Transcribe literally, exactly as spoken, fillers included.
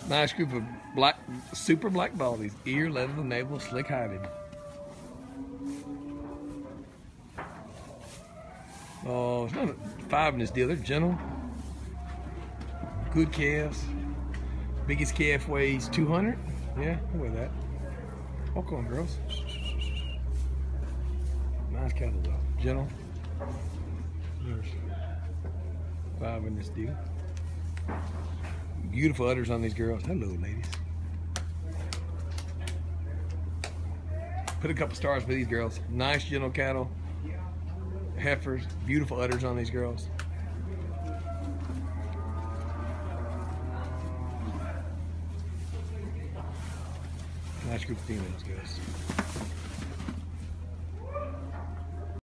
Nice group of black, super black baldies. Ear, leather, navel, slick hiding. Oh, it's not five in this deal. They're gentle. Good calves. Biggest calf weighs two hundred. Yeah, I'll weigh that. Walk on, girls. Nice cattle though. Gentle. There's five in this deal. Beautiful udders on these girls. Hello, ladies. Put a couple stars for these girls. Nice, gentle cattle. Heifers. Beautiful udders on these girls. Nice group of females, guys.